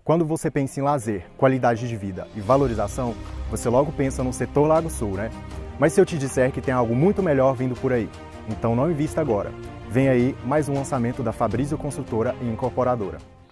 Quando você pensa em lazer, qualidade de vida e valorização, você logo pensa no setor Lago Sul, né? Mas se eu te disser que tem algo muito melhor vindo por aí, então não invista agora. Vem aí mais um lançamento da Fabrício Construtora e Incorporadora.